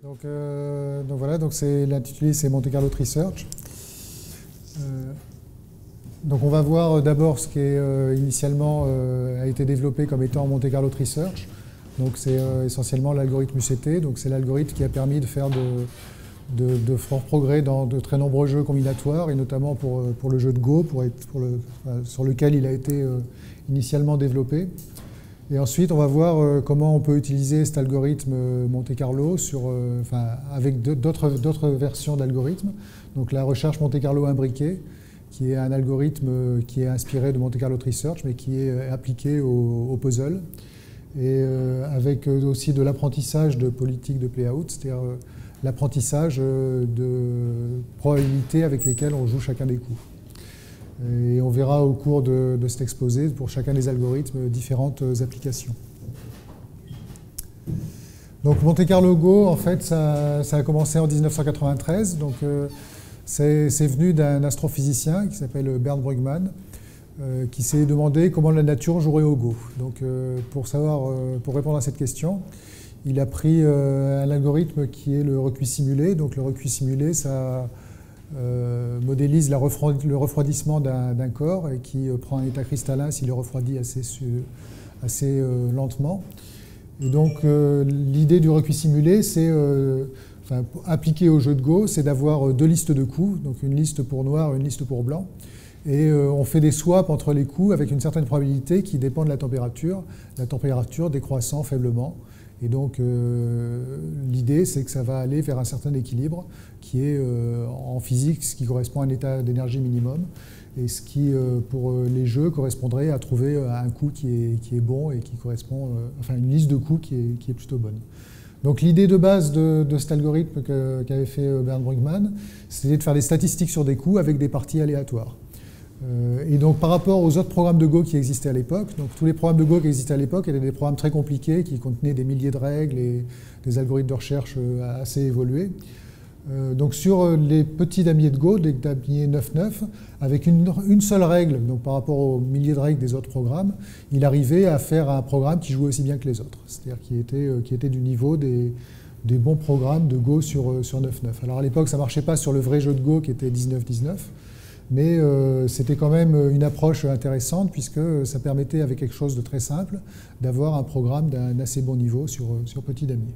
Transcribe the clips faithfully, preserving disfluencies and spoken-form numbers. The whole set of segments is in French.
Donc, euh, donc voilà, donc c'est l'intitulé, c'est Monte Carlo Research. Euh, donc on va voir d'abord ce qui est euh, initialement euh, a été développé comme étant Monte Carlo Research. Donc c'est euh, essentiellement l'algorithme U C T. Donc c'est l'algorithme qui a permis de faire de, de, de forts progrès dans de très nombreux jeux combinatoires et notamment pour, pour le jeu de Go, pour être, pour le, enfin, sur lequel il a été euh, initialement développé. Et ensuite, on va voir euh, comment on peut utiliser cet algorithme euh, Monte Carlo sur, euh, enfin, avec d'autres versions d'algorithmes. Donc la recherche Monte Carlo imbriquée, qui est un algorithme euh, qui est inspiré de Monte Carlo Research, mais qui est euh, appliqué au, au puzzle. Et euh, avec euh, aussi de l'apprentissage de politique de play-out, c'est-à-dire euh, l'apprentissage euh, de probabilités avec lesquelles on joue chacun des coups. Et on verra au cours de, de cet exposé, pour chacun des algorithmes, différentes applications. Donc Monte Carlo Go, en fait, ça, ça a commencé en mille neuf cent quatre-vingt-treize. Donc euh, c'est venu d'un astrophysicien qui s'appelle Bernd Brugmann, euh, qui s'est demandé comment la nature jouerait au Go. Donc euh, pour savoir, euh, pour répondre à cette question, il a pris euh, un algorithme qui est le recuit simulé. Donc le recuit simulé, ça Euh, modélise la refroid, le refroidissement d'un corps et qui euh, prend un état cristallin s'il est refroidi assez, assez euh, lentement. Et donc euh, l'idée du recuit simulé, c'est, euh, enfin, appliqué au jeu de Go, c'est d'avoir deux listes de coups, donc une liste pour noir, une liste pour blanc. Et euh, on fait des swaps entre les coups avec une certaine probabilité qui dépend de la température, la température décroissant faiblement. Et donc, euh, l'idée, c'est que ça va aller vers un certain équilibre qui est, euh, en physique, ce qui correspond à un état d'énergie minimum, et ce qui, euh, pour les jeux, correspondrait à trouver un coup qui est, qui est bon et qui correspond, euh, enfin, une liste de coups qui est, qui est plutôt bonne. Donc, l'idée de base de, de cet algorithme qu'avait fait Bernd Brugmann, c'était de faire des statistiques sur des coups avec des parties aléatoires. Et donc par rapport aux autres programmes de Go qui existaient à l'époque, donc tous les programmes de Go qui existaient à l'époque étaient des programmes très compliqués qui contenaient des milliers de règles et des algorithmes de recherche assez évolués. Donc sur les petits damiers de Go, des damiers neuf neuf, avec une, une seule règle, donc par rapport aux milliers de règles des autres programmes, il arrivait à faire un programme qui jouait aussi bien que les autres, c'est-à-dire qui était, qui était du niveau des, des bons programmes de Go sur, sur neuf neuf. Alors à l'époque, ça ne marchait pas sur le vrai jeu de Go qui était dix-neuf dix-neuf. Mais euh, c'était quand même une approche intéressante puisque ça permettait, avec quelque chose de très simple, d'avoir un programme d'un assez bon niveau sur, sur petit damier.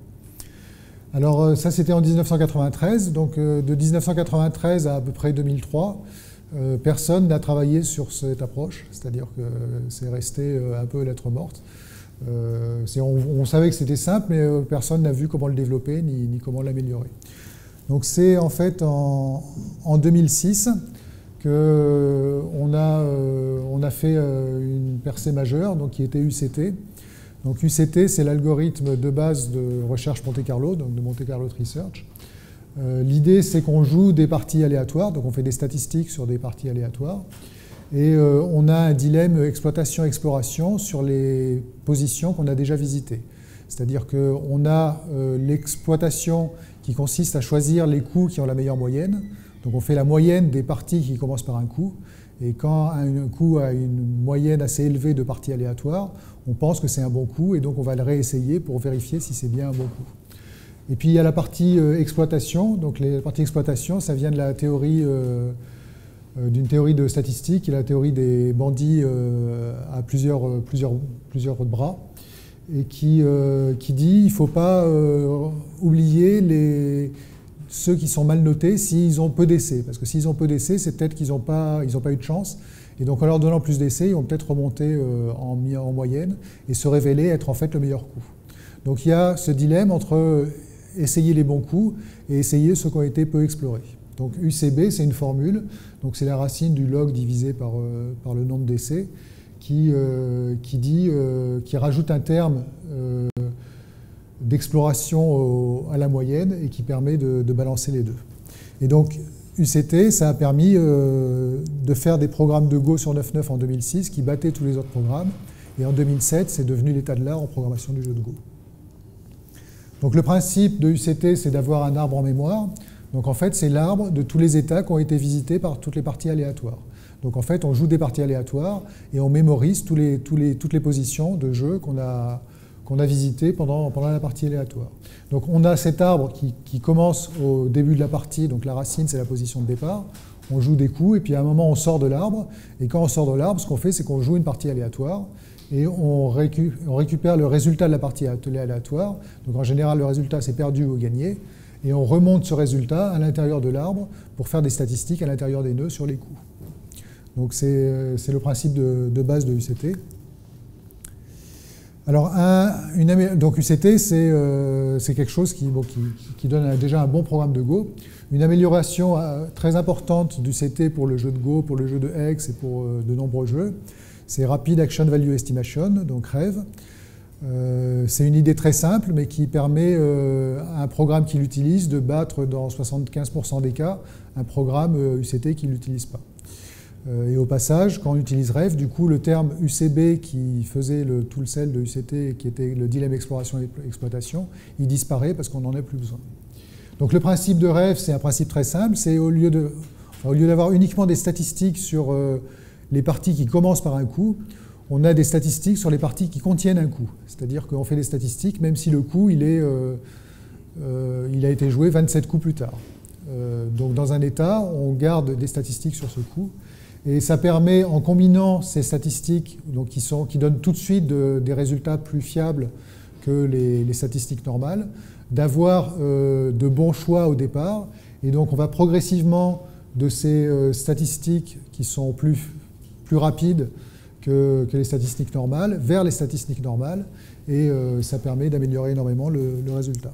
Alors ça, c'était en mille neuf cent quatre-vingt-treize. Donc euh, de mille neuf cent quatre-vingt-treize à à peu près deux mille trois, euh, personne n'a travaillé sur cette approche, c'est-à-dire que c'est resté un peu lettre morte. Euh, on, on savait que c'était simple, mais euh, personne n'a vu comment le développer ni, ni comment l'améliorer. Donc c'est en fait en, en deux mille six qu'on a, euh, on a fait euh, une percée majeure, donc, qui était U C T. Donc U C T, c'est l'algorithme de base de recherche Monte Carlo, donc de Monte Carlo Research. Euh, L'idée, c'est qu'on joue des parties aléatoires, donc on fait des statistiques sur des parties aléatoires, et euh, on a un dilemme exploitation-exploration sur les positions qu'on a déjà visitées. C'est-à-dire qu'on a euh, l'exploitation qui consiste à choisir les coups qui ont la meilleure moyenne. Donc on fait la moyenne des parties qui commencent par un coup, et quand un coup a une moyenne assez élevée de parties aléatoires, on pense que c'est un bon coup, et donc on va le réessayer pour vérifier si c'est bien un bon coup. Et puis il y a la partie euh, exploitation. Donc la partie exploitation, ça vient de la théorie, euh, euh, d'une théorie de statistique, qui est la théorie des bandits euh, à plusieurs, euh, plusieurs, plusieurs bras, et qui, euh, qui dit qu'il ne faut pas euh, oublier les... ceux qui sont mal notés s'ils ont peu d'essais. Parce que s'ils ont peu d'essais, c'est peut-être qu'ils n'ont pas, ils n'ont pas eu de chance. Et donc en leur donnant plus d'essais, ils vont peut-être remonter euh, en, en moyenne et se révéler être en fait le meilleur coup. Donc il y a ce dilemme entre essayer les bons coups et essayer ceux qui ont été peu explorés. Donc U C B, c'est une formule. Donc c'est la racine du log divisé par, euh, par le nombre d'essais qui, euh, qui, dit, euh, qui rajoute un terme euh, d'exploration à la moyenne et qui permet de, de balancer les deux. Et donc U C T, ça a permis euh, de faire des programmes de Go sur neuf neuf en deux mille six qui battaient tous les autres programmes, et en deux mille sept, c'est devenu l'état de l'art en programmation du jeu de Go. Donc le principe de U C T, c'est d'avoir un arbre en mémoire. Donc en fait, c'est l'arbre de tous les états qui ont été visités par toutes les parties aléatoires. Donc en fait, on joue des parties aléatoires et on mémorise tous les, tous les, toutes les positions de jeu qu'on a qu'on a visité pendant, pendant la partie aléatoire. Donc on a cet arbre qui, qui commence au début de la partie, donc la racine c'est la position de départ, on joue des coups et puis à un moment on sort de l'arbre, et quand on sort de l'arbre, ce qu'on fait c'est qu'on joue une partie aléatoire et on, récu on récupère le résultat de la partie aléatoire, donc en général le résultat c'est perdu ou gagné, et on remonte ce résultat à l'intérieur de l'arbre pour faire des statistiques à l'intérieur des nœuds sur les coups. Donc c'est le principe de, de base de U C T. Alors, un, une, donc U C T, c'est euh, quelque chose qui, bon, qui, qui donne déjà un bon programme de Go. Une amélioration euh, très importante du C T pour le jeu de Go, pour le jeu de Hex et pour euh, de nombreux jeux, c'est Rapid Action Value Estimation, donc R A V. Euh, c'est une idée très simple, mais qui permet euh, à un programme qui l'utilise de battre dans soixante-quinze pour cent des cas un programme euh, U C T qui ne l'utilise pas. Et au passage, quand on utilise R E V, du coup, le terme U C B qui faisait le toolcell de U C T, qui était le dilemme exploration et exploitation, il disparaît parce qu'on n'en a plus besoin. Donc le principe de R E V, c'est un principe très simple, c'est au lieu de, enfin, au lieu d'avoir uniquement des statistiques sur euh, les parties qui commencent par un coup, on a des statistiques sur les parties qui contiennent un coup. C'est-à-dire qu'on fait des statistiques même si le coup, il, est, euh, euh, il a été joué vingt-sept coups plus tard. Euh, donc dans un état, on garde des statistiques sur ce coup. Et ça permet, en combinant ces statistiques, donc qui, sont, qui donnent tout de suite de, des résultats plus fiables que les, les statistiques normales, d'avoir euh, de bons choix au départ. Et donc on va progressivement de ces euh, statistiques qui sont plus, plus rapides que, que les statistiques normales vers les statistiques normales. Et euh, ça permet d'améliorer énormément le, le résultat.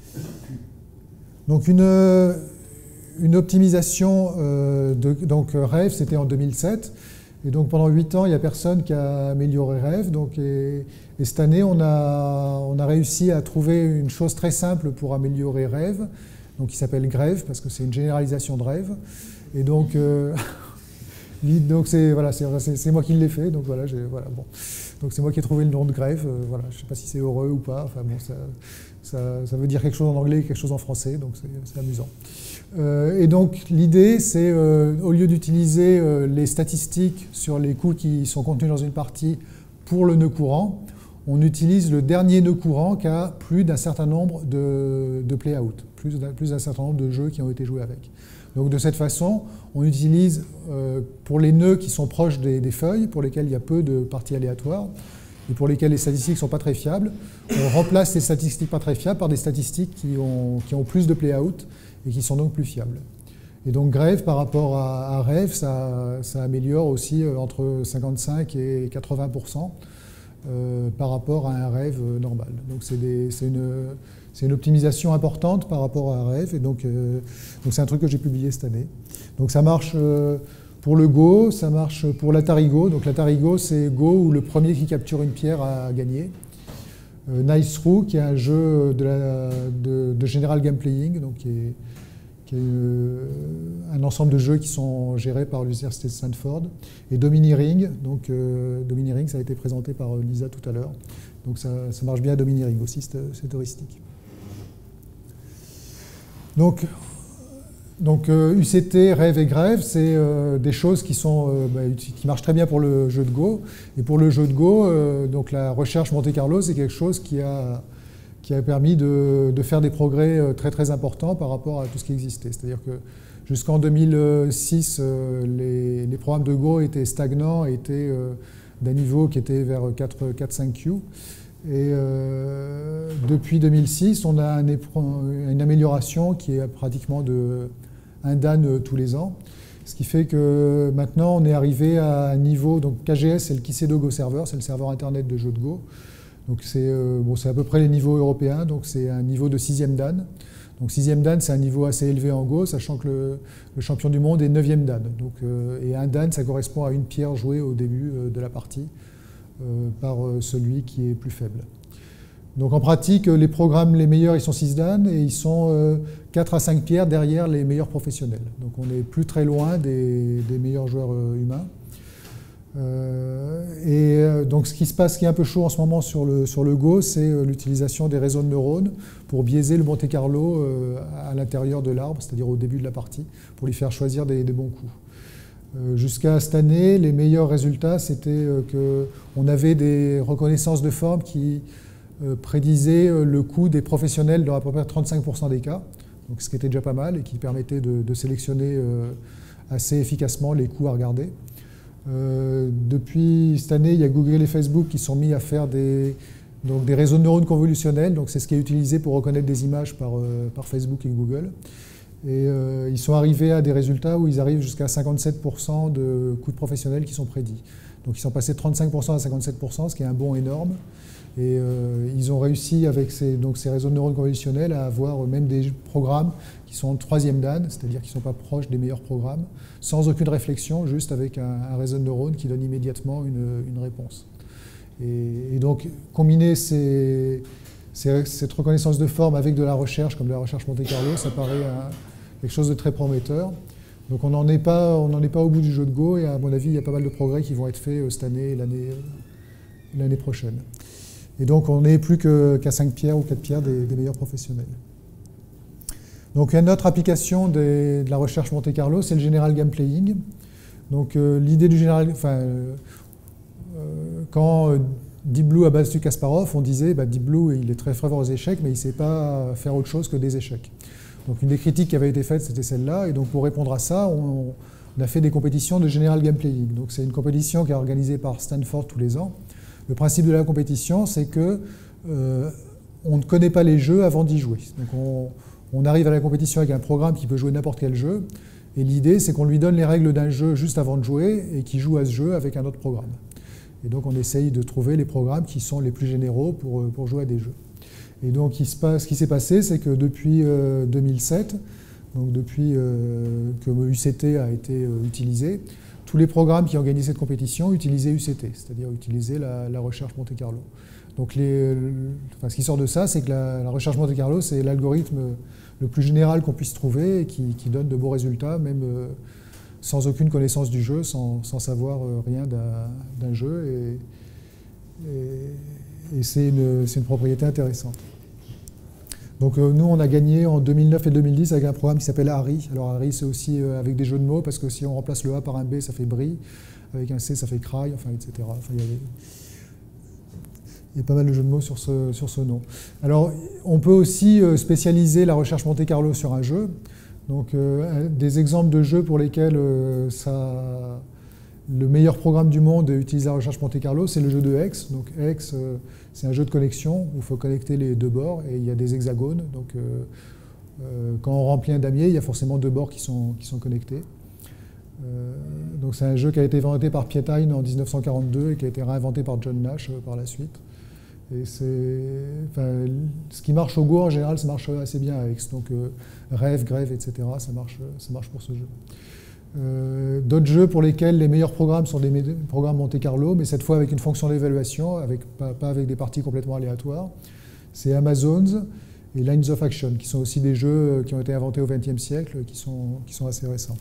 Donc une... Une optimisation, euh, de, donc R E V, c'était en deux mille sept, et donc pendant huit ans, il n'y a personne qui a amélioré R E V, donc, et, et cette année, on a, on a réussi à trouver une chose très simple pour améliorer R E V, donc qui s'appelle Greve, parce que c'est une généralisation de R E V, et donc, euh, donc c'est voilà, c'est moi qui l'ai fait, donc voilà, voilà bon. Donc c'est moi qui ai trouvé le nom de Greve, euh, voilà, je ne sais pas si c'est heureux ou pas, enfin bon, ça, ça, ça veut dire quelque chose en anglais et quelque chose en français, donc c'est amusant. Euh, et donc l'idée, c'est euh, au lieu d'utiliser euh, les statistiques sur les coups qui sont contenus dans une partie pour le nœud courant, on utilise le dernier nœud courant qui a plus d'un certain nombre de, de play-out, plus d'un plus d'un certain nombre de jeux qui ont été joués avec. Donc de cette façon, on utilise euh, pour les nœuds qui sont proches des, des feuilles, pour lesquels il y a peu de parties aléatoires, et pour lesquels les statistiques ne sont pas très fiables, on remplace les statistiques pas très fiables par des statistiques qui ont, qui ont plus de play-out, et qui sont donc plus fiables. Et donc Greve, par rapport à, à R E V, ça, ça améliore aussi entre cinquante-cinq et quatre-vingts pour cent euh, par rapport à un R E V normal. Donc c'est une, une optimisation importante par rapport à un R E V, et donc euh, c'est un truc que j'ai publié cette année. Donc ça marche euh, pour le Go, ça marche pour l'Atari Go. Donc l'Atari Go, c'est Go où le premier qui capture une pierre a gagné. Euh, Nice Through, qui est un jeu de, la, de, de General Game Playing, donc qui est, qui est euh, un ensemble de jeux qui sont gérés par l'Université de Stanford, et Domineering, donc euh, Domineering, ça a été présenté par Lisa tout à l'heure, donc ça, ça marche bien à Domineering aussi, c'est heuristique. Donc, donc euh, U C T, R E V et Greve, c'est euh, des choses qui, sont, euh, bah, qui marchent très bien pour le jeu de Go, et pour le jeu de Go, euh, donc la recherche Monte-Carlo, c'est quelque chose qui a, qui a permis de, de faire des progrès très très importants par rapport à tout ce qui existait. C'est-à-dire que jusqu'en deux mille six, euh, les, les programmes de Go étaient stagnants, étaient euh, d'un niveau qui était vers quatre cinq Q. Et euh, depuis deux mille six, on a un, une amélioration qui est pratiquement de un Dan tous les ans. Ce qui fait que maintenant, on est arrivé à un niveau... Donc K G S, c'est le Kisedo Go Server, c'est le serveur Internet de jeux de Go. Donc c'est euh, bon, à peu près les niveaux européens, donc c'est un niveau de sixième Dan. Donc sixième Dan, c'est un niveau assez élevé en Go, sachant que le, le champion du monde est neuvième Dan. Donc, euh, et un Dan, ça correspond à une pierre jouée au début euh, de la partie euh, par euh, celui qui est plus faible. Donc en pratique, les programmes les meilleurs, ils sont six Dan, et ils sont euh, quatre à cinq pierres derrière les meilleurs professionnels. Donc on n'est plus très loin des, des meilleurs joueurs euh, humains. Euh, et euh, donc ce qui se passe, ce qui est un peu chaud en ce moment sur le, sur le Go, c'est euh, l'utilisation des réseaux de neurones pour biaiser le Monte-Carlo euh, à l'intérieur de l'arbre, c'est-à-dire au début de la partie, pour lui faire choisir des, des bons coups. Euh, Jusqu'à cette année, les meilleurs résultats, c'était euh, qu'on avait des reconnaissances de forme qui euh, prédisait le coût des professionnels dans à peu près trente-cinq pour cent des cas, donc ce qui était déjà pas mal et qui permettait de, de sélectionner euh, assez efficacement les coûts à regarder. Euh, depuis cette année, il y a Google et Facebook qui sont mis à faire des, donc des réseaux de neurones convolutionnels, donc c'est ce qui est utilisé pour reconnaître des images par, euh, par Facebook et Google. Et euh, ils sont arrivés à des résultats où ils arrivent jusqu'à cinquante-sept pour cent de coûts de professionnels qui sont prédits. Donc ils sont passés de trente-cinq pour cent à cinquante-sept pour cent, ce qui est un bond énorme. Et euh, ils ont réussi avec ces, donc ces réseaux de neurones convolutionnels à avoir même des programmes qui sont en troisième dan, c'est-à-dire qui ne sont pas proches des meilleurs programmes, sans aucune réflexion, juste avec un, un réseau de neurones qui donne immédiatement une, une réponse. Et, et donc combiner ces, ces, cette reconnaissance de forme avec de la recherche, comme de la recherche Monte-Carlo, ça paraît un, quelque chose de très prometteur. Donc on n'en est pas, on n'en est pas au bout du jeu de Go, et à mon avis, il y a pas mal de progrès qui vont être faits cette année et l'année, l'année prochaine. Et donc on n'est plus qu'à cinq pierres ou quatre pierres des, des meilleurs professionnels. Donc une autre application des, de la recherche Monte-Carlo, c'est le General Game Playing. Donc euh, l'idée du General, enfin, euh, quand Deep Blue a battu Kasparov, on disait bah, Deep Blue il est très fort aux échecs, mais il ne sait pas faire autre chose que des échecs. Donc une des critiques qui avait été faite, c'était celle-là, et donc pour répondre à ça, on, on a fait des compétitions de General Game Playing. Donc c'est une compétition qui est organisée par Stanford tous les ans. Le principe de la compétition, c'est que euh, on ne connaît pas les jeux avant d'y jouer. Donc on, on arrive à la compétition avec un programme qui peut jouer n'importe quel jeu, et l'idée, c'est qu'on lui donne les règles d'un jeu juste avant de jouer, et qu'il joue à ce jeu avec un autre programme. Et donc on essaye de trouver les programmes qui sont les plus généraux pour, pour jouer à des jeux. Et donc il se passe, ce qui s'est passé, c'est que depuis euh, deux mille sept, donc depuis euh, que U C T a été euh, utilisé, tous les programmes qui ont gagné cette compétition utilisaient U C T, c'est-à-dire utilisaient la, la recherche Monte-Carlo. Donc les, le, enfin, ce qui sort de ça, c'est que la, la recherche Monte-Carlo, c'est l'algorithme le plus général qu'on puisse trouver et qui, qui donne de beaux résultats, même euh, sans aucune connaissance du jeu, sans, sans savoir euh, rien d'un jeu. Et, et, et c'est une, une propriété intéressante. Donc euh, nous, on a gagné en deux mille neuf et deux mille dix avec un programme qui s'appelle Harry. Alors Harry, c'est aussi euh, avec des jeux de mots, parce que si on remplace le A par un B, ça fait Brie, avec un C, ça fait Cry, enfin, et cetera. Enfin, il y avait... Il y a pas mal de jeux de mots sur ce, sur ce nom. Alors, on peut aussi spécialiser la recherche Monte-Carlo sur un jeu. Donc, euh, des exemples de jeux pour lesquels euh, ça, le meilleur programme du monde utilise la recherche Monte-Carlo, c'est le jeu de Hex. Donc, Hex, euh, c'est un jeu de connexion où il faut connecter les deux bords et il y a des hexagones. Donc, euh, euh, quand on remplit un damier, il y a forcément deux bords qui sont, qui sont connectés. Euh, donc, c'est un jeu qui a été inventé par Pietine en mille neuf cent quarante-deux et qui a été réinventé par John Nash euh, par la suite. Et enfin, ce qui marche au Go, en général, ça marche assez bien avec. Donc, euh, Rêve, Grève, et cetera, ça marche, ça marche pour ce jeu. Euh, D'autres jeux pour lesquels les meilleurs programmes sont des programmes Monte-Carlo, mais cette fois avec une fonction d'évaluation, avec, pas, pas avec des parties complètement aléatoires. C'est Amazons et Lines of Action, qui sont aussi des jeux qui ont été inventés au vingtième siècle, qui sont, qui sont assez récents.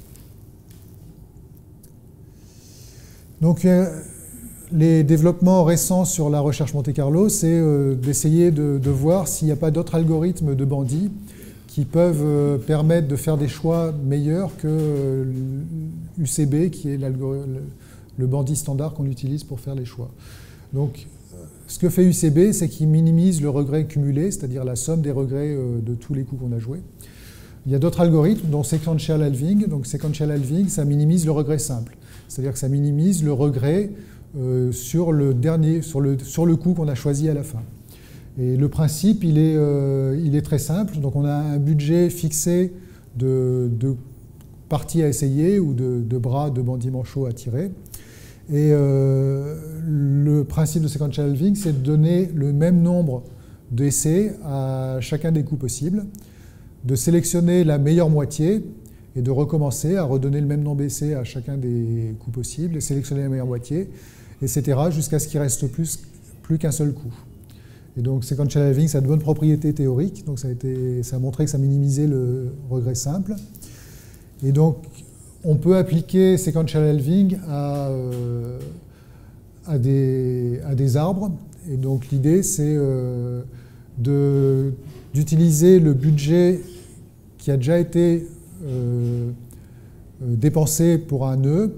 Donc, euh, les développements récents sur la recherche Monte-Carlo, c'est euh, d'essayer de, de voir s'il n'y a pas d'autres algorithmes de bandits qui peuvent euh, permettre de faire des choix meilleurs que euh, U C B, qui est le, le bandit standard qu'on utilise pour faire les choix. Donc, ce que fait U C B, c'est qu'il minimise le regret cumulé, c'est-à-dire la somme des regrets euh, de tous les coups qu'on a joués. Il y a d'autres algorithmes, dont Sequential Halving. Donc, Sequential Halving, ça minimise le regret simple. C'est-à-dire que ça minimise le regret Euh, sur le dernier, sur le, sur le coup qu'on a choisi à la fin. Et le principe, il est, euh, il est très simple. Donc on a un budget fixé de, de parties à essayer ou de, de bras de bandits manchots à tirer. Et euh, le principe de Sequential Halving, c'est de donner le même nombre d'essais à chacun des coups possibles, de sélectionner la meilleure moitié et de recommencer à redonner le même nombre d'essais à chacun des coups possibles et sélectionner la meilleure moitié, et cetera, jusqu'à ce qu'il reste plus, plus qu'un seul coup. Et donc, Sequential Halving, ça a de bonnes propriétés théoriques, donc ça a, été, ça a montré que ça minimisait le regret simple. Et donc, on peut appliquer Sequential Halving à, euh, à, des, à des arbres. Et donc, l'idée, c'est euh, d'utiliser le budget qui a déjà été euh, dépensé pour un nœud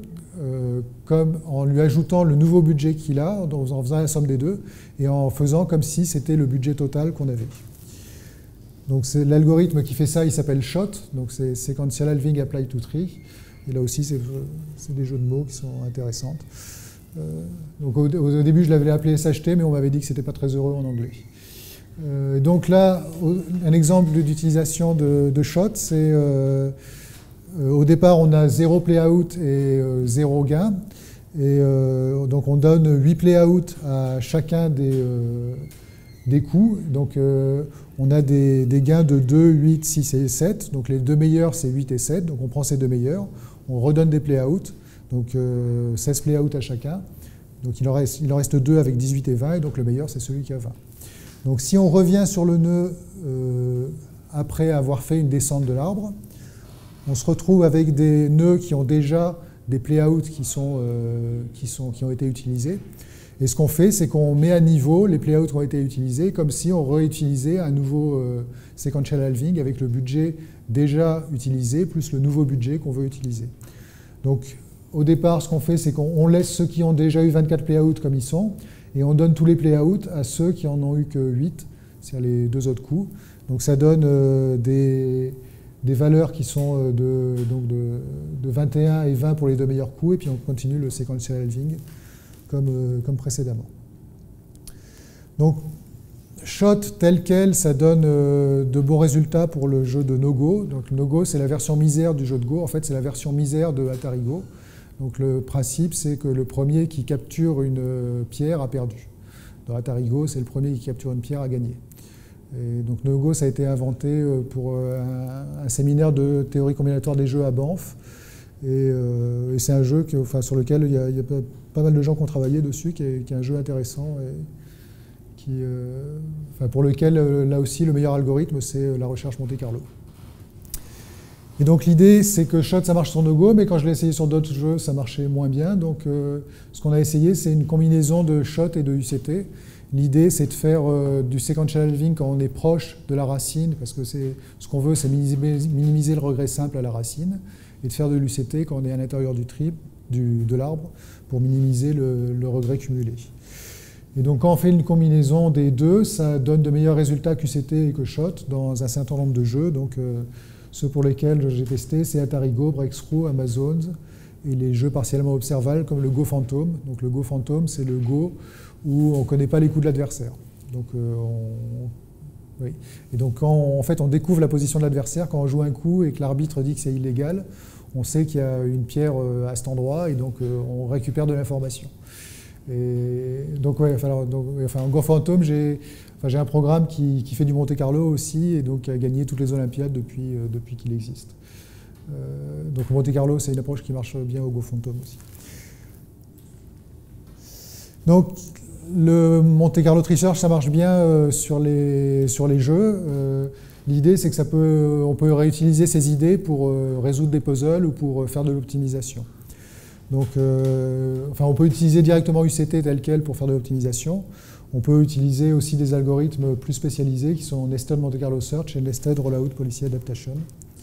euh, comme en lui ajoutant le nouveau budget qu'il a, en faisant la somme des deux, et en faisant comme si c'était le budget total qu'on avait. Donc c'est l'algorithme qui fait ça, il s'appelle SHOT, donc c'est Sequential Halving Applied to Tree. Et là aussi, c'est des jeux de mots qui sont intéressants. Euh, donc au, au début, je l'avais appelé S H T, mais on m'avait dit que c'était pas très heureux en anglais. Euh, donc là, au, un exemple d'utilisation de, de SHOT, c'est euh, euh, au départ, on a zéro play-out et euh, zéro gain. Et euh, donc on donne huit play-out à chacun des, euh, des coups. Donc euh, on a des, des gains de deux, huit, six et sept. Donc les deux meilleurs, c'est huit et sept. Donc on prend ces deux meilleurs. On redonne des play-out. Donc euh, seize play-out à chacun. Donc il en, reste, il en reste deux avec dix-huit et vingt. Et donc le meilleur, c'est celui qui a vingt. Donc si on revient sur le nœud euh, après avoir fait une descente de l'arbre, on se retrouve avec des nœuds qui ont déjà des play-out qui, euh, qui, qui ont été utilisés. Et ce qu'on fait, c'est qu'on met à niveau les play-out qui ont été utilisés, comme si on réutilisait un nouveau euh, sequential halving avec le budget déjà utilisé, plus le nouveau budget qu'on veut utiliser. Donc, au départ, ce qu'on fait, c'est qu'on laisse ceux qui ont déjà eu vingt-quatre play-out comme ils sont, et on donne tous les play-out à ceux qui en ont eu que huit, c'est-à-dire les deux autres coups. Donc, ça donne euh, des... des valeurs qui sont de, donc de, de vingt et un et vingt pour les deux meilleurs coups, et puis on continue le sequential halving comme, comme précédemment. Donc, SHOT tel quel, ça donne de bons résultats pour le jeu de No-Go. Donc, No-Go, c'est la version misère du jeu de Go. En fait, c'est la version misère de Atari Go. Donc, le principe, c'est que le premier qui capture une pierre a perdu. Dans Atari Go, c'est le premier qui capture une pierre a gagné. Et donc No-Go, ça a été inventé pour un, un séminaire de théorie combinatoire des jeux à Banff. Et, euh, et c'est un jeu que, enfin, sur lequel il y, a, il y a pas, pas mal de gens qui ont travaillé dessus, qui est, qui est un jeu intéressant et qui, euh, enfin, pour lequel, là aussi, le meilleur algorithme, c'est la recherche Monte Carlo. Et donc l'idée, c'est que SHOT, ça marche sur No-Go, mais quand je l'ai essayé sur d'autres jeux, ça marchait moins bien. Donc euh, ce qu'on a essayé, c'est une combinaison de SHOT et de U C T. L'idée, c'est de faire euh, du sequential halving quand on est proche de la racine, parce que ce qu'on veut, c'est minimiser, minimiser le regret simple à la racine, et de faire de l'U C T quand on est à l'intérieur du trip, du, de l'arbre, pour minimiser le, le regret cumulé. Et donc, quand on fait une combinaison des deux, ça donne de meilleurs résultats qu'U C T et que SHOT dans un certain nombre de jeux. Donc, euh, ceux pour lesquels j'ai testé, c'est Atari Go, Breakthrough, Amazons, et les jeux partiellement observables comme le Go Phantom. Donc, le Go Phantom, c'est le Go où on ne connaît pas les coups de l'adversaire. Donc, euh, on... oui. Et donc, quand on, en fait, on découvre la position de l'adversaire, quand on joue un coup et que l'arbitre dit que c'est illégal, on sait qu'il y a une pierre à cet endroit et donc euh, on récupère de l'information. Et donc, ouais, enfin, donc, enfin, en Go Phantom, j'ai enfin, un programme qui, qui fait du Monte Carlo aussi et donc qui a gagné toutes les Olympiades depuis, euh, depuis qu'il existe. Euh, donc, Monte Carlo, c'est une approche qui marche bien au Go Phantom aussi. Donc, le Monte Carlo Research, ça marche bien euh, sur, les, sur les jeux. Euh, L'idée, c'est que ça peut, on peut réutiliser ces idées pour euh, résoudre des puzzles ou pour euh, faire de l'optimisation. Donc, euh, enfin, on peut utiliser directement U C T tel quel pour faire de l'optimisation. On peut utiliser aussi des algorithmes plus spécialisés qui sont Nested Monte Carlo Search et Nested Rollout Policy Adaptation.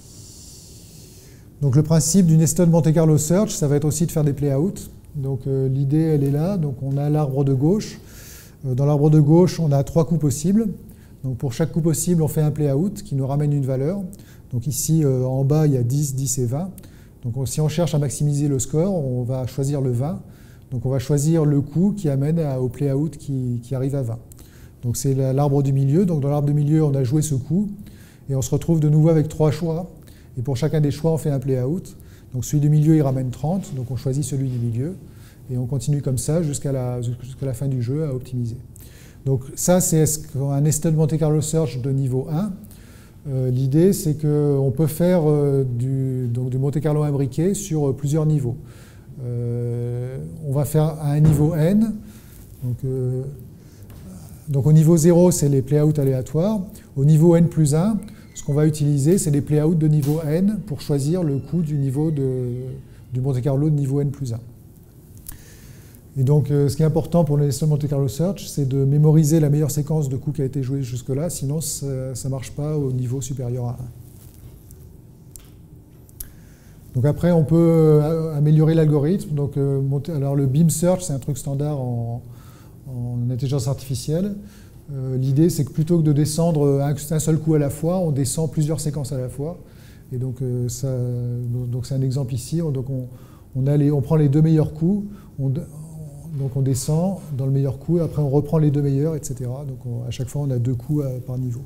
Donc, le principe du Nested Monte Carlo Search, ça va être aussi de faire des play-out. Donc euh, l'idée, elle est là. Donc on a l'arbre de gauche. Euh, dans l'arbre de gauche, on a trois coups possibles. Donc pour chaque coup possible, on fait un play-out qui nous ramène une valeur. Donc ici, euh, en bas, il y a dix, dix et vingt. Donc on, si on cherche à maximiser le score, on va choisir le vingt. Donc on va choisir le coup qui amène à, au play-out qui, qui arrive à vingt. Donc c'est l'arbre du milieu. Donc dans l'arbre du milieu, on a joué ce coup. Et on se retrouve de nouveau avec trois choix. Et pour chacun des choix, on fait un play-out. Donc celui du milieu, il ramène trente, donc on choisit celui du milieu, et on continue comme ça jusqu'à la, jusqu'à la fin du jeu à optimiser. Donc ça, c'est un Nested Monte Carlo Search de niveau un. Euh, L'idée, c'est qu'on peut faire euh, du, donc, du Monte Carlo imbriqué sur euh, plusieurs niveaux. Euh, on va faire à un niveau n. Donc, euh, donc au niveau zéro, c'est les play-out aléatoires. Au niveau n plus un, ce qu'on va utiliser, c'est les play-out de niveau n pour choisir le coup du niveau de, du Monte Carlo de niveau n plus un. Et donc, euh, ce qui est important pour le Nested Monte Carlo Search, c'est de mémoriser la meilleure séquence de coups qui a été jouée jusque-là, sinon ça ne marche pas au niveau supérieur à un. Donc après, on peut améliorer l'algorithme. Donc, euh, alors le beam search, c'est un truc standard en, en intelligence artificielle. Euh, L'idée, c'est que plutôt que de descendre un, un seul coup à la fois, on descend plusieurs séquences à la fois. Et donc, euh, ça, donc c'est un exemple ici. Donc on, on, a les, on prend les deux meilleurs coups. On, donc on descend dans le meilleur coup. Et après, on reprend les deux meilleurs, et cetera. Donc on, à chaque fois, on a deux coups à, par niveau.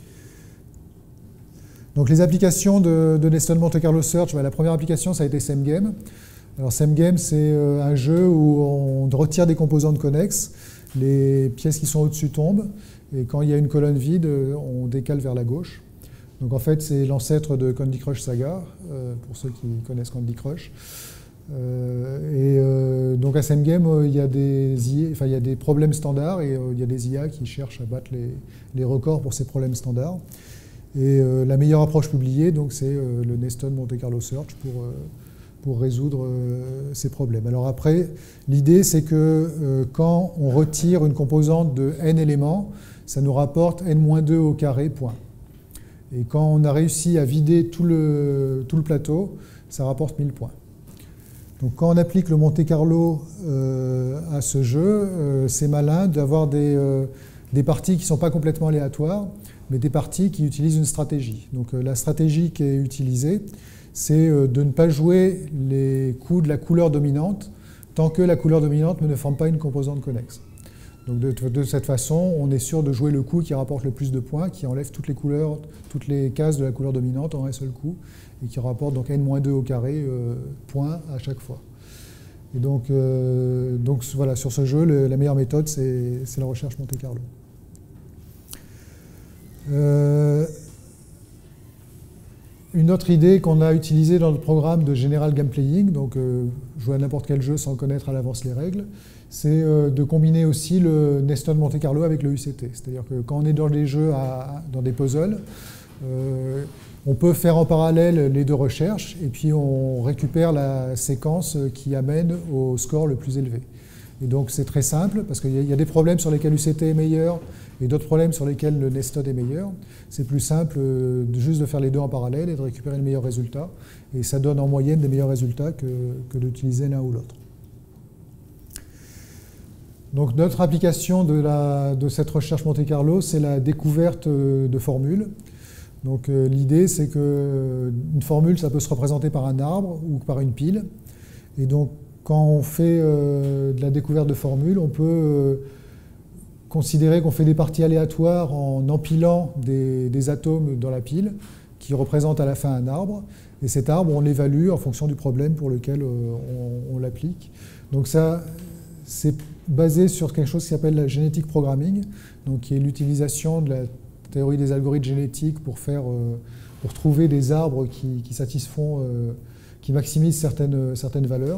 Donc les applications de, de Neston Monte Carlo Search, bah, la première application, ça a été SemGame. Alors SemGame, c'est euh, un jeu où on retire des composantes connexes, les pièces qui sont au-dessus tombent, et quand il y a une colonne vide, on décale vers la gauche. Donc en fait, c'est l'ancêtre de Candy Crush Saga, euh, pour ceux qui connaissent Candy Crush. Euh, et euh, donc à SemGame, euh, il y a des I A, enfin, il y a des problèmes standards, et euh, il y a des I A qui cherchent à battre les, les records pour ces problèmes standards. Et euh, la meilleure approche publiée, donc, c'est euh, le Neston Monte Carlo Search pour, euh, pour résoudre euh, ces problèmes. Alors après, l'idée, c'est que euh, quand on retire une composante de n éléments, ça nous rapporte n moins deux au carré, point. Et quand on a réussi à vider tout le, tout le plateau, ça rapporte mille points. Donc quand on applique le Monte Carlo euh, à ce jeu, euh, c'est malin d'avoir des, euh, des parties qui ne sont pas complètement aléatoires, mais des parties qui utilisent une stratégie. Donc euh, la stratégie qui est utilisée, c'est euh, de ne pas jouer les coups de la couleur dominante tant que la couleur dominante ne forme pas une composante connexe. Donc de, de cette façon, on est sûr de jouer le coup qui rapporte le plus de points, qui enlève toutes les couleurs, toutes les cases de la couleur dominante en un seul coup, et qui rapporte donc n moins deux au carré euh, points à chaque fois. Et donc, euh, donc voilà, sur ce jeu, le, la meilleure méthode, c'est la recherche Monte Carlo. Euh, une autre idée qu'on a utilisée dans le programme de General Game Playing, donc euh, jouer à n'importe quel jeu sans connaître à l'avance les règles, c'est euh, de combiner aussi le Neston Monte Carlo avec le U C T. C'est-à-dire que quand on est dans des jeux, à, dans des puzzles, euh, on peut faire en parallèle les deux recherches et puis on récupère la séquence qui amène au score le plus élevé. Et donc c'est très simple parce qu'il y a des problèmes sur lesquels l'U C T est meilleur et d'autres problèmes sur lesquels le Neston est meilleur. C'est plus simple de juste de faire les deux en parallèle et de récupérer le meilleur résultat. Et ça donne en moyenne des meilleurs résultats que, que d'utiliser l'un ou l'autre. Donc notre application de, la, de cette recherche Monte Carlo, c'est la découverte de formules. Donc euh, l'idée, c'est qu'une formule, ça peut se représenter par un arbre ou par une pile. Et donc quand on fait euh, de la découverte de formules, on peut euh, considérer qu'on fait des parties aléatoires en empilant des, des atomes dans la pile qui représentent à la fin un arbre. Et cet arbre, on l'évalue en fonction du problème pour lequel euh, on, on l'applique. Donc ça, c'est basé sur quelque chose qui s'appelle la génétique programming, donc qui est l'utilisation de la théorie des algorithmes génétiques pour, faire, euh, pour trouver des arbres qui, qui satisfont, euh, qui maximisent certaines, certaines valeurs.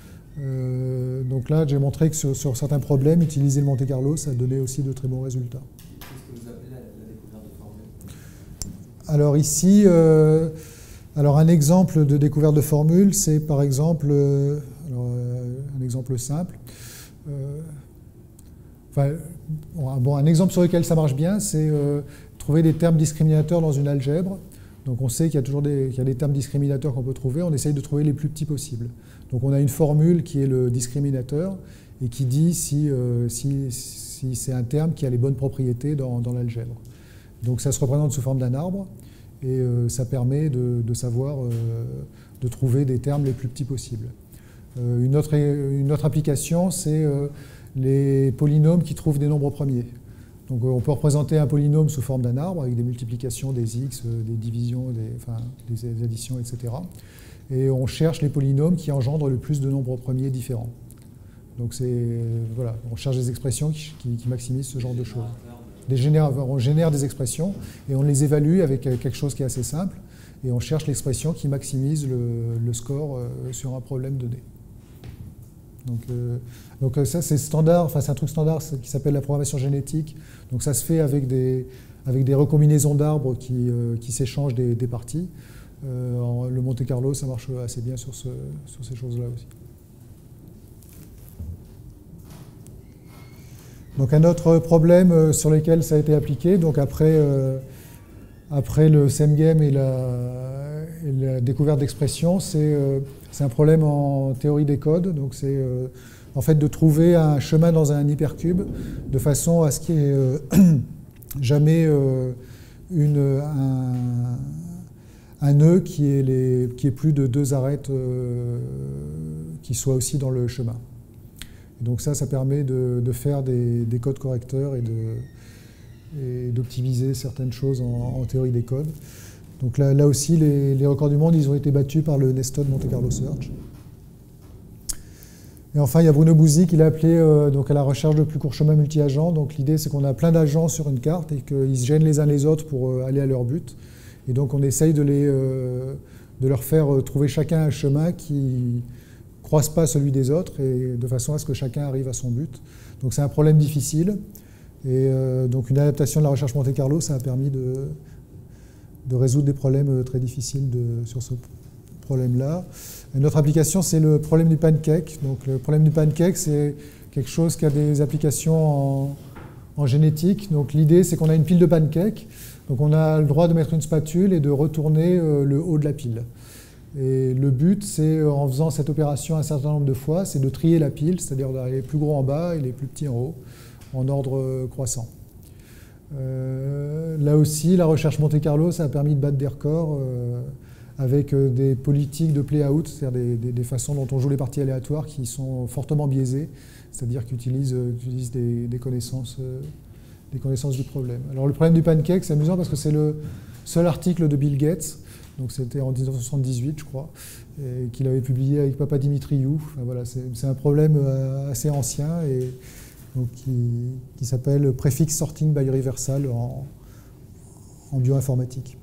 Euh, donc là, j'ai montré que sur, sur certains problèmes, utiliser le Monte Carlo, ça donnait aussi de très bons résultats. Qu'est-ce que vous appelez la, la découverte de formules? Alors ici, euh, alors un exemple de découverte de formule, c'est par exemple, euh, alors, euh, un exemple simple. Euh, enfin, bon, un exemple sur lequel ça marche bien, c'est euh, trouver des termes discriminateurs dans une algèbre. Donc on sait qu'il y a toujours des, qu'il y a des termes discriminateurs qu'on peut trouver, on essaye de trouver les plus petits possibles. Donc on a une formule qui est le discriminateur et qui dit si, euh, si, si c'est un terme qui a les bonnes propriétés dans, dans l'algèbre. Donc ça se représente sous forme d'un arbre et euh, ça permet de, de savoir, euh, de trouver des termes les plus petits possibles. Euh, une, autre, une autre application, c'est euh, les polynômes qui trouvent des nombres premiers. Donc on peut représenter un polynôme sous forme d'un arbre avec des multiplications, des x, des divisions, des, enfin, des additions, et cetera. Et on cherche les polynômes qui engendrent le plus de nombres premiers différents. Donc c'est, voilà, on cherche des expressions qui, qui, qui maximisent ce genre de choses. Des génère, on génère des expressions et on les évalue avec quelque chose qui est assez simple. Et on cherche l'expression qui maximise le, le score sur un problème donné. Donc, euh, donc ça c'est standard, enfin c'est un truc standard qui s'appelle la programmation génétique. Donc ça se fait avec des, avec des recombinaisons d'arbres qui, euh, qui s'échangent des, des parties. Euh, le Monte Carlo, ça marche assez bien sur, ce, sur ces choses-là aussi. Donc un autre problème sur lequel ça a été appliqué, donc après, euh, après le SemGame et la, et la découverte d'expression, c'est euh, un problème en théorie des codes. Donc c'est euh, en fait de trouver un chemin dans un hypercube de façon à ce qu'il n'y ait euh, jamais euh, une, un, un nœud qui ait, les, qui ait plus de deux arêtes euh, qui soient aussi dans le chemin. Et donc ça, ça permet de, de faire des, des codes correcteurs et d'optimiser certaines choses en, en théorie des codes. Donc là, là aussi, les, les records du monde, ils ont été battus par le Nested Monte Carlo Search. Et enfin, il y a Bruno Bouzy qui l'a appelé euh, donc à la recherche de plus courts chemins multi-agents. Donc l'idée, c'est qu'on a plein d'agents sur une carte et qu'ils se gênent les uns les autres pour euh, aller à leur but. Et donc on essaye de, les, euh, de leur faire euh, trouver chacun un chemin qui ne croise pas celui des autres, et de façon à ce que chacun arrive à son but. Donc c'est un problème difficile. Et euh, donc une adaptation de la recherche Monte Carlo, ça a permis de, de résoudre des problèmes très difficiles de, sur ce problème-là. Une autre application, c'est le problème du pancake. Donc, le problème du pancake, c'est quelque chose qui a des applications en, en génétique. Donc, l'idée, c'est qu'on a une pile de pancakes. Donc, on a le droit de mettre une spatule et de retourner euh, le haut de la pile. Et le but, c'est, en faisant cette opération un certain nombre de fois, c'est de trier la pile, c'est-à-dire d'aller les plus gros en bas et les plus petits en haut, en ordre euh, croissant. Euh, là aussi, la recherche Monte Carlo, ça a permis de battre des records euh, avec des politiques de play-out, c'est-à-dire des, des, des façons dont on joue les parties aléatoires qui sont fortement biaisées, c'est-à-dire qu'ils utilisent, utilisent des, des, connaissances, des connaissances du problème. Alors le problème du pancake, c'est amusant parce que c'est le seul article de Bill Gates, donc c'était en mille neuf cent soixante-dix-huit, je crois, qu'il avait publié avec Papadimitriou. Enfin, voilà, c'est un problème assez ancien et donc, qui, qui s'appelle Prefix Sorting by Reversal en, en bioinformatique.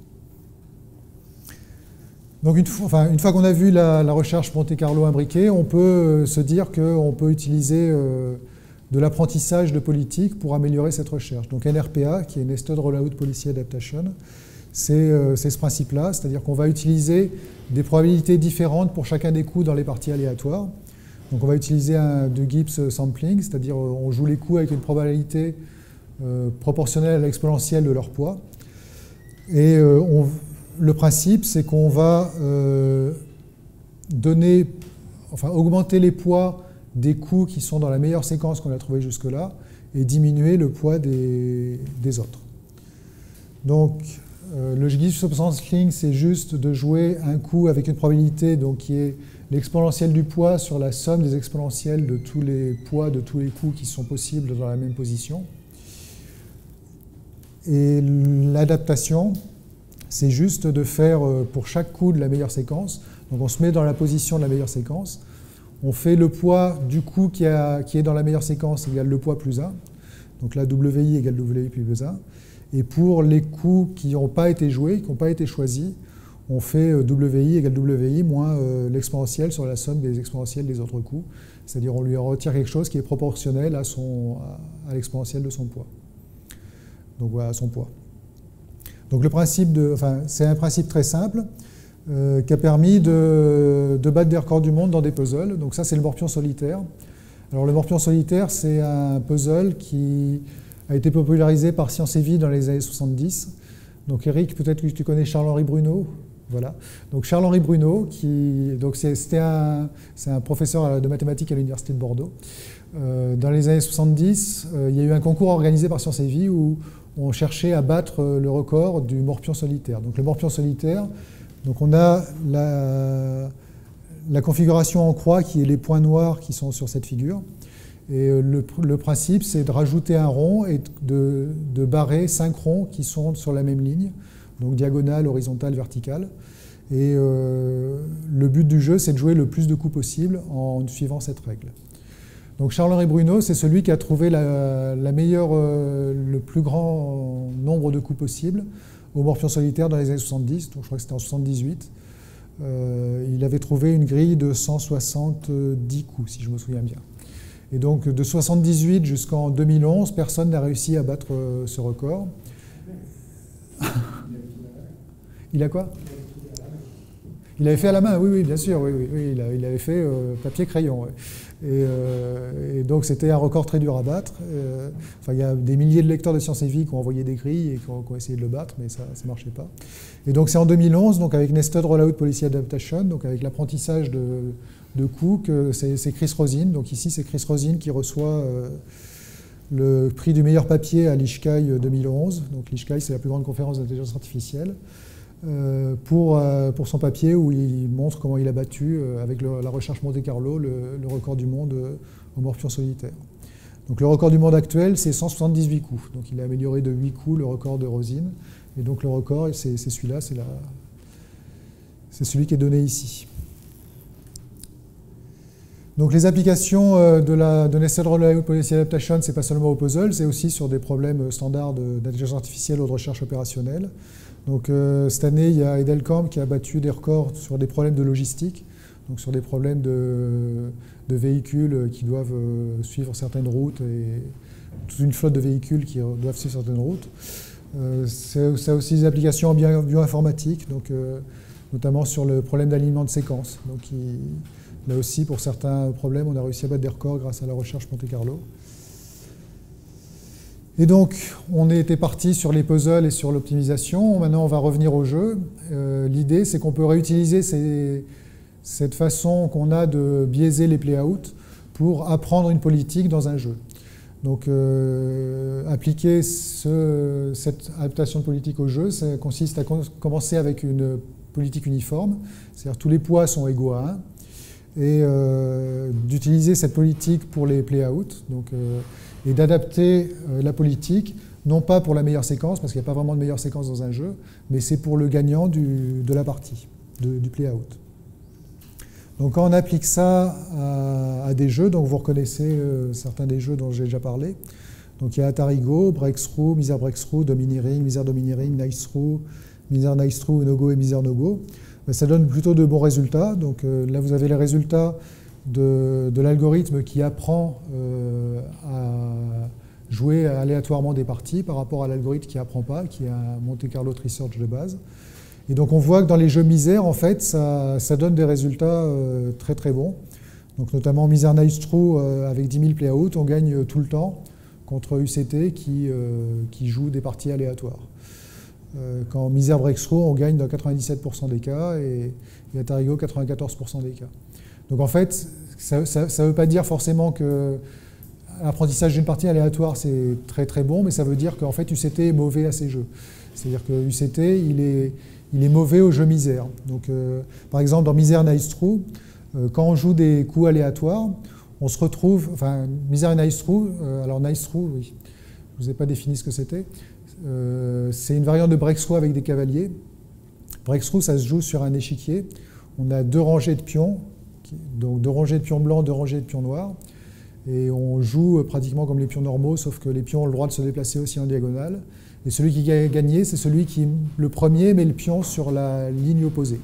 Donc une fois, enfin, une fois qu'on a vu la, la recherche Monte Carlo imbriquée, on peut euh, se dire qu'on peut utiliser euh, de l'apprentissage de politique pour améliorer cette recherche. Donc N R P A, qui est Nested Rollout Policy Adaptation, c'est euh, ce principe-là, c'est-à-dire qu'on va utiliser des probabilités différentes pour chacun des coups dans les parties aléatoires. Donc on va utiliser un, du Gibbs sampling, c'est-à-dire on joue les coups avec une probabilité euh, proportionnelle à l'exponentielle de leur poids. Et euh, on Le principe, c'est qu'on va euh, donner, enfin, augmenter les poids des coups qui sont dans la meilleure séquence qu'on a trouvée jusque-là et diminuer le poids des, des autres. Donc, euh, le Gibbs sampling, c'est juste de jouer un coup avec une probabilité donc, qui est l'exponentielle du poids sur la somme des exponentielles de tous les poids de tous les coups qui sont possibles dans la même position. Et l'adaptation, c'est juste de faire pour chaque coup de la meilleure séquence. Donc on se met dans la position de la meilleure séquence. On fait le poids du coup qui, a, qui est dans la meilleure séquence égale le poids plus un. Donc là, W I égale W I plus un. Et pour les coups qui n'ont pas été joués, qui n'ont pas été choisis, on fait W I égale W I moins euh, l'exponentielle sur la somme des exponentielles des autres coups. C'est-à-dire on lui retire quelque chose qui est proportionnel à, son, à, à l'exponentielle de son poids. Donc voilà, à son poids. Donc le principe de, enfin, c'est un principe très simple euh, qui a permis de, de battre des records du monde dans des puzzles. Donc ça, c'est le morpion solitaire. Alors le morpion solitaire, c'est un puzzle qui a été popularisé par Science et Vie dans les années soixante-dix. Donc Eric, peut-être que tu connais Charles-Henri Bruno. Voilà. Donc Charles-Henri Bruno, qui, donc c'était un, c'est un professeur de mathématiques à l'université de Bordeaux. Euh, dans les années soixante-dix, euh, il y a eu un concours organisé par Science et Vie où on cherchait à battre le record du morpion solitaire. Donc le morpion solitaire, donc on a la, la configuration en croix qui est les points noirs qui sont sur cette figure. Et le, le principe, c'est de rajouter un rond et de, de barrer cinq ronds qui sont sur la même ligne, donc diagonale, horizontale, verticale. Et euh, le but du jeu, c'est de jouer le plus de coups possible en suivant cette règle. Donc Charles-Henri Bruno, c'est celui qui a trouvé la, la meilleure, euh, le plus grand nombre de coups possible au morpion solitaire dans les années soixante-dix, donc je crois que c'était en soixante-dix-huit. Euh, il avait trouvé une grille de cent soixante-dix coups, si je me souviens bien. Et donc de soixante-dix-huit jusqu'en deux mille onze, personne n'a réussi à battre euh, ce record. Il a quoi? Il avait fait à la main, oui, oui, bien sûr, oui, oui, oui il, a, il avait fait euh, papier-crayon. Ouais. Et, euh, et donc c'était un record très dur à battre. Euh, enfin, il y a des milliers de lecteurs de Science et Vie qui ont envoyé des grilles et qui ont, qui ont essayé de le battre, mais ça ne marchait pas. Et donc c'est en deux mille onze, donc avec Nested Rollout Policy Adaptation, donc avec l'apprentissage de, de Cook, c'est Chris Rosin. Donc ici c'est Chris Rosin qui reçoit euh, le prix du meilleur papier à l'I S C A I deux mille onze. Donc l'I S C A I c'est la plus grande conférence d'intelligence artificielle. Euh, pour, euh, pour son papier où il montre comment il a battu, euh, avec le, la recherche Monte Carlo, le, le record du monde euh, au morpion solitaire. Donc le record du monde actuel, c'est cent soixante-dix-huit coups. Donc il a amélioré de huit coups le record de Rosin. Et donc le record, c'est celui-là, c'est celui qui est donné ici. Donc les applications de, la, de Nested Rollout Policy Adaptation, ce n'est pas seulement au puzzle, c'est aussi sur des problèmes standards d'intelligence artificielle ou de recherche opérationnelle. Donc euh, cette année, il y a Edelkamp qui a battu des records sur des problèmes de logistique, donc sur des problèmes de, de véhicules qui doivent euh, suivre certaines routes et toute une flotte de véhicules qui doivent suivre certaines routes. Euh, c'est aussi des applications en bio, bioinformatique, donc, euh, notamment sur le problème d'alignement de séquences. Donc il, là aussi, pour certains problèmes, on a réussi à battre des records grâce à la recherche Monte Carlo. Et donc, on était parti sur les puzzles et sur l'optimisation. Maintenant, on va revenir au jeu. Euh, L'idée, c'est qu'on peut réutiliser ces, cette façon qu'on a de biaiser les play-out pour apprendre une politique dans un jeu. Donc, euh, appliquer ce, cette adaptation de politique au jeu, ça consiste à commencer avec une politique uniforme, c'est-à-dire tous les poids sont égaux à un, et euh, d'utiliser cette politique pour les play-out. Donc, euh, et d'adapter euh, la politique, non pas pour la meilleure séquence, parce qu'il n'y a pas vraiment de meilleure séquence dans un jeu, mais c'est pour le gagnant du, de la partie, de, du play-out. Donc quand on applique ça à, à des jeux, donc vous reconnaissez euh, certains des jeux dont j'ai déjà parlé. Donc il y a Atari Go, Breakthrough, Misère Breakthrough, Domineering, Misère Domineering, Nice Through, Misère Nice Through, No Go et Misère No Go. Ben, ça donne plutôt de bons résultats. Donc euh, là vous avez les résultats de, de l'algorithme qui apprend euh, à jouer aléatoirement des parties par rapport à l'algorithme qui n'apprend pas, qui est un Monte Carlo Research de base. Et donc on voit que dans les jeux misères, en fait, ça, ça donne des résultats euh, très très bons. Donc notamment Misère Nice Through euh, avec dix mille play-out, on gagne euh, tout le temps contre U C T qui, euh, qui joue des parties aléatoires. Euh, quand Misère Breakthrough, on gagne dans quatre-vingt-dix-sept pour cent des cas et, et Atari Go quatre-vingt-quatorze pour cent des cas. Donc en fait, ça ne veut pas dire forcément que l'apprentissage d'une partie aléatoire c'est très très bon, mais ça veut dire qu'en fait U C T est mauvais à ces jeux. C'est-à-dire que U C T, il est, il est mauvais aux jeux misère. Donc, euh, par exemple, dans Misère Nice Through, euh, quand on joue des coups aléatoires, on se retrouve, enfin, Misère et Nice Through, euh, alors Nice Through, oui, je ne vous ai pas défini ce que c'était, euh, c'est une variante de Breakthrough avec des cavaliers. Breakthrough, ça se joue sur un échiquier, on a deux rangées de pions, donc deux rangées de pions blancs, deux rangées de pions noirs, et on joue pratiquement comme les pions normaux, sauf que les pions ont le droit de se déplacer aussi en diagonale. Et celui qui a gagné, c'est celui qui, le premier, met le pion sur la ligne opposée.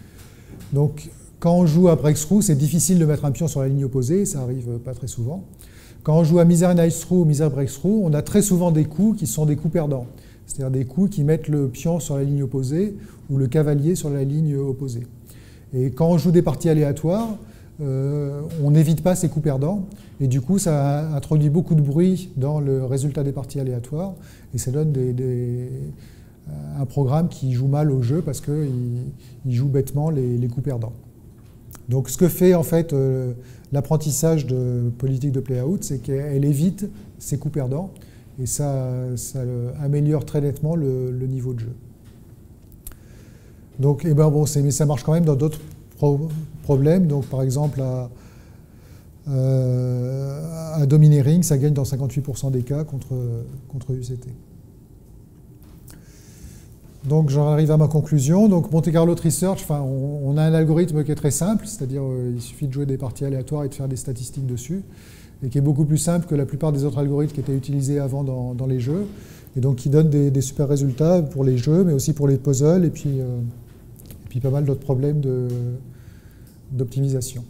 Donc, quand on joue à Breakthrough, c'est difficile de mettre un pion sur la ligne opposée, ça arrive pas très souvent. Quand on joue à Misère Nice Through ou Misère Breakthrough, on a très souvent des coups qui sont des coups perdants. C'est-à-dire des coups qui mettent le pion sur la ligne opposée ou le cavalier sur la ligne opposée. Et quand on joue des parties aléatoires, Euh, on n'évite pas ces coups perdants, et du coup ça introduit beaucoup de bruit dans le résultat des parties aléatoires, et ça donne des, des, un programme qui joue mal au jeu parce qu'il il joue bêtement les, les coups perdants. Donc ce que fait en fait euh, l'apprentissage de politique de play-out, c'est qu'elle évite ces coups perdants, et ça, ça améliore très nettement le, le niveau de jeu. Donc, eh ben bon, mais ça marche quand même dans d'autres problèmes. Donc, par exemple, à, euh, à Domineering, ça gagne dans cinquante-huit pour cent des cas contre, contre U C T. Donc, j'en arrive à ma conclusion. Donc, Monte Carlo Research, enfin, on, on a un algorithme qui est très simple, c'est-à-dire euh, il suffit de jouer des parties aléatoires et de faire des statistiques dessus, et qui est beaucoup plus simple que la plupart des autres algorithmes qui étaient utilisés avant dans, dans les jeux, et donc qui donne des, des super résultats pour les jeux, mais aussi pour les puzzles, et puis, euh, et puis pas mal d'autres problèmes de d'optimisation.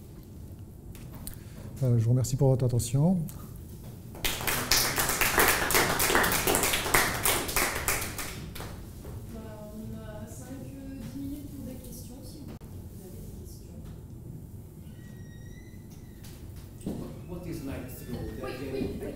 Voilà, je vous remercie pour votre attention. is Night Through? Oui, oui, oui.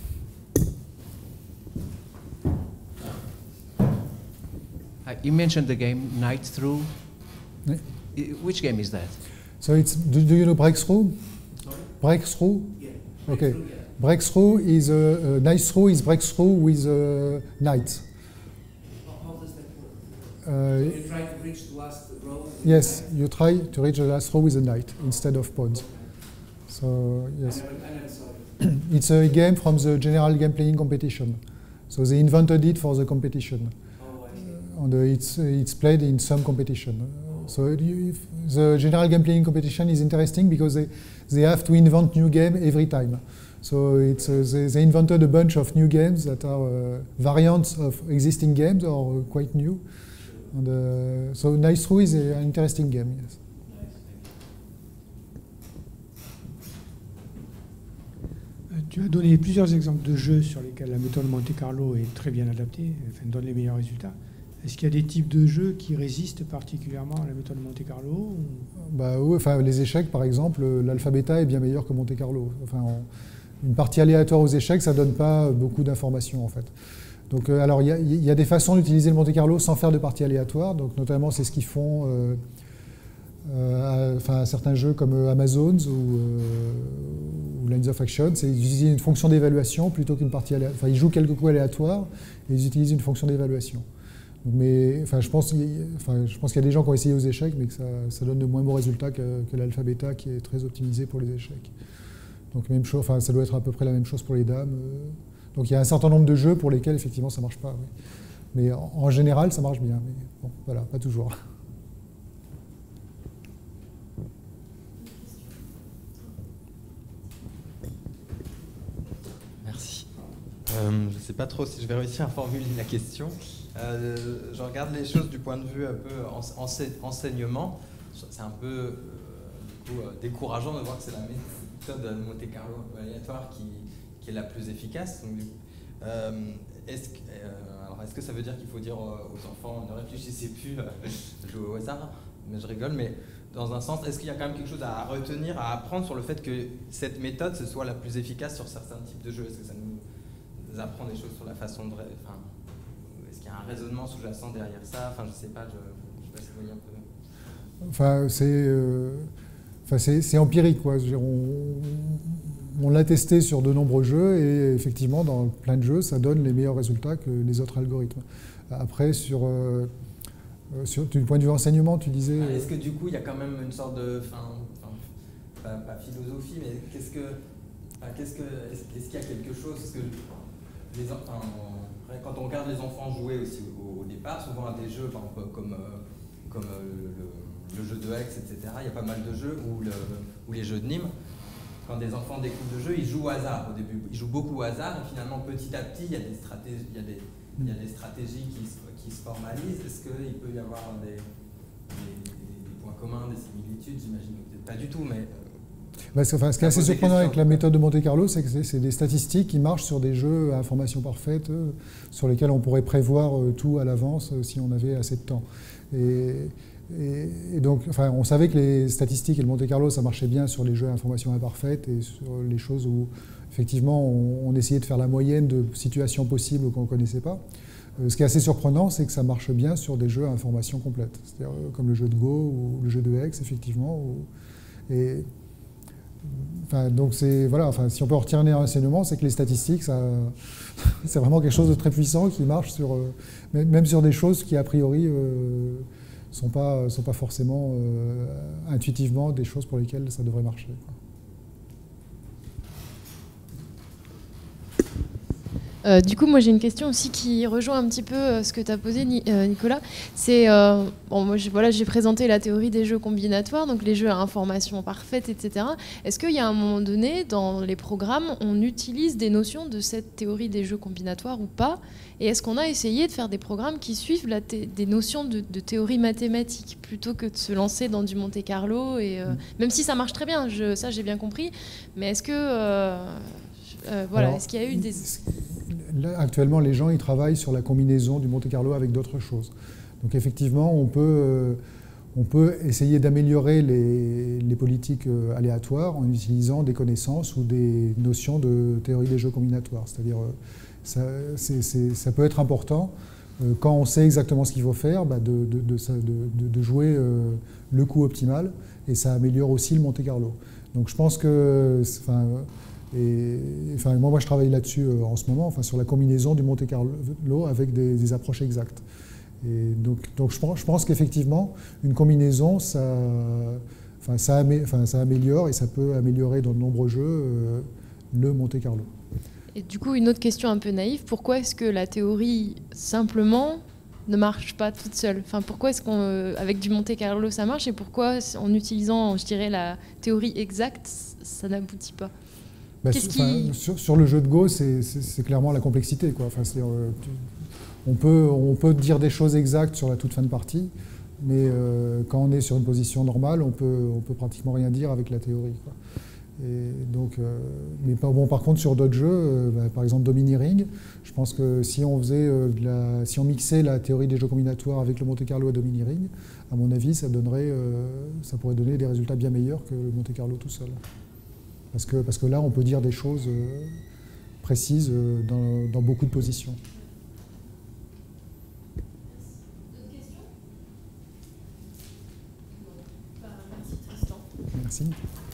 Uh, you mentioned the game Night Through. Oui. I- Which game is that? So it's, do, do you know Breakthrough? Sorry? Breakthrough? Yeah. Okay. Through, yeah. Breakthrough is a, a nice through is breakthrough with a knight. How, how does that work? Uh, You try to reach the last row? with yes, the you try to reach the last row with a knight instead of pawns. knight? So I yes, never, I never saw it. it's a game from the general game playing competition. So they invented it for the competition, Oh, I see. and uh, it's it's played in some competition. Uh, So you, if the general game playing competition is interesting because they they have to invent new game every time. So it's uh, they, they invented a bunch of new games that are uh, variants of existing games or quite new. And uh, so Nice Through is an interesting game. Yes. Nice, thank you. Euh, Tu as donné plusieurs exemples de jeux sur lesquels la méthode Monte Carlo est très bien adaptée, enfin, donne les meilleurs résultats. Est-ce qu'il y a des types de jeux qui résistent particulièrement à la méthode Monte Carlo ou... Bah, oui, enfin, les échecs, par exemple, l'alpha bêta est bien meilleur que Monte Carlo. Enfin, on- une partie aléatoire aux échecs, ça ne donne pas beaucoup d'informations, en fait. Donc, euh, alors, il y, a- il y a des façons d'utiliser le Monte Carlo sans faire de partie aléatoire. Donc, notamment, c'est ce qu'ils font euh, euh, à, enfin, à certains jeux comme euh, Amazons ou, euh, ou Lines of Action. C'est d'utiliser une fonction d'évaluation plutôt qu'une partie aléatoire. Enfin, ils jouent quelques coups aléatoires et ils utilisent une fonction d'évaluation. Mais enfin, je pense qu'il y a- enfin, je pense qu'il y a des gens qui ont essayé aux échecs, mais que ça, ça donne de moins bons résultats que, que l'alpha bêta qui est très optimisé pour les échecs. Donc même chose, enfin, ça doit être à peu près la même chose pour les dames. euh. Donc il y a un certain nombre de jeux pour lesquels effectivement ça ne marche pas. Oui. Mais en, en général, ça marche bien. Mais bon, voilà, pas toujours. Merci. Euh, je ne sais pas trop si je vais réussir à formuler la question. Euh, je regarde les choses du point de vue un peu ense- ense- enseignement. C'est un peu euh, du coup, euh, décourageant de voir que c'est la méthode de Monte Carlo aléatoire qui, qui est la plus efficace. Donc, euh, est-ce, que, euh, alors, est-ce que ça veut dire qu'il faut dire aux aux enfants ne réfléchissez plus, euh, jouez au hasard? Mais je rigole, mais dans un sens, est-ce qu'il y a quand même quelque chose à retenir, à apprendre sur le fait que cette méthode ce soit la plus efficace sur certains types de jeux? Est-ce que ça nous apprend des choses sur la façon de... ré- Enfin, est-ce qu'il y a un raisonnement sous-jacent derrière ça? Enfin, je sais pas, je ne sais pas si vous voyez un peu... Enfin, c'est euh, enfin, c'est- c'est empirique, quoi. Je veux dire, on on l'a testé sur de nombreux jeux et effectivement, dans plein de jeux, ça donne les meilleurs résultats que les autres algorithmes. Après, sur, euh, euh, sur du point de vue enseignement, tu disais... Ah, est-ce que du coup, il y a quand même une sorte de... Enfin, enfin, pas, pas philosophie, mais qu'est-ce que... Enfin, qu'est-ce que est-ce, est-ce qu'il y a quelque chose parce que les, en- enfin, quand on regarde les enfants jouer aussi au, au départ, souvent à des jeux par exemple, comme, euh, comme euh, le, le jeu de Hex, et cetera. Il y a pas mal de jeux ou, le, ou les jeux de Nîmes. Quand des enfants découvrent le jeu, ils jouent au hasard au début. Ils jouent beaucoup au hasard et finalement petit à petit, il y a des stratégies, il y a des, il y a des stratégies qui, se, qui se formalisent. Est-ce qu'il peut y avoir des, des, des points communs, des similitudes? J'imagine que peut-être pas du tout, mais... Bah, c'est- enfin, ce qui est Ça assez pose des surprenant avec questions. la méthode de Monte Carlo, c'est que c'est c'est des statistiques qui marchent sur des jeux à information parfaite, euh, sur lesquels on pourrait prévoir euh, tout à l'avance euh, si on avait assez de temps. Et, et- et donc, enfin, on savait que les statistiques et le Monte Carlo, ça marchait bien sur les jeux à information imparfaite et sur les choses où, effectivement, on, on essayait de faire la moyenne de situations possibles qu'on ne connaissait pas. Euh, ce qui est assez surprenant, c'est que ça marche bien sur des jeux à information complète, c'est-à-dire euh, comme le jeu de Go ou le jeu de Hex, effectivement. ou- et, Enfin, donc c'est voilà. Enfin, si on peut en retirer un enseignement, c'est que les statistiques, ça, c'est vraiment quelque chose de très puissant qui marche sur euh, même même sur des choses qui a priori euh, sont pas sont pas forcément euh, intuitivement des choses pour lesquelles ça devrait marcher, quoi. Euh, du coup, moi j'ai une question aussi qui rejoint un petit peu euh, ce que tu as posé, Ni- euh, Nicolas. C'est, euh, bon, moi j'ai voilà, j'ai présenté la théorie des jeux combinatoires, donc les jeux à information parfaite, et cetera. Est-ce qu'il y a un moment donné, dans les programmes, on utilise des notions de cette théorie des jeux combinatoires ou pas? Et est-ce qu'on a essayé de faire des programmes qui suivent la thé- des notions de, de théorie mathématique, plutôt que de se lancer dans du Monte Carlo et, euh, même si ça marche très bien, je, ça j'ai bien compris, mais est-ce que... euh, euh, voilà, Alors, est-ce qu'il y a eu des... Là, actuellement, les gens ils travaillent sur la combinaison du Monte Carlo avec d'autres choses. Donc effectivement, on peut, euh, on peut essayer d'améliorer les, les politiques aléatoires en utilisant des connaissances ou des notions de théorie des jeux combinatoires. C'est-à-dire, ça, c'est, c'est, ça peut être important, quand on sait exactement ce qu'il faut faire, bah de, de, de, de, de jouer le coup optimal, et ça améliore aussi le Monte Carlo. Donc je pense que... Enfin, et, enfin, moi, moi, je travaille là-dessus en ce moment, enfin, sur la combinaison du Monte Carlo avec des, des approches exactes. Et donc, donc je pense, je pense qu'effectivement, une combinaison, ça, enfin, ça, amé, enfin, ça améliore et ça peut améliorer dans de nombreux jeux euh, le Monte Carlo. Et du coup, une autre question un peu naïve, pourquoi est-ce que la théorie, simplement, ne marche pas toute seule? Enfin, pourquoi est-ce qu'avec du Monte Carlo, ça marche, et pourquoi, en utilisant, je dirais, la théorie exacte, ça n'aboutit pas? Bah, Qu'est-ce sur, qui... enfin, sur, sur le jeu de Go, c'est clairement la complexité, quoi. Enfin, c'est, euh, tu, On peut, on peut dire des choses exactes sur la toute fin de partie, mais euh, quand on est sur une position normale, on peut, on peut pratiquement rien dire avec la théorie, quoi. Et donc, euh, mais bon, par contre, sur d'autres jeux, euh, bah, par exemple Domineering, je pense que si on, faisait, euh, de la, si on mixait la théorie des jeux combinatoires avec le Monte Carlo à Domineering, à mon avis, ça, donnerait, euh, ça pourrait donner des résultats bien meilleurs que le Monte Carlo tout seul. Parce que, parce que là, on peut dire des choses euh, précises euh, dans, dans beaucoup de positions. Merci.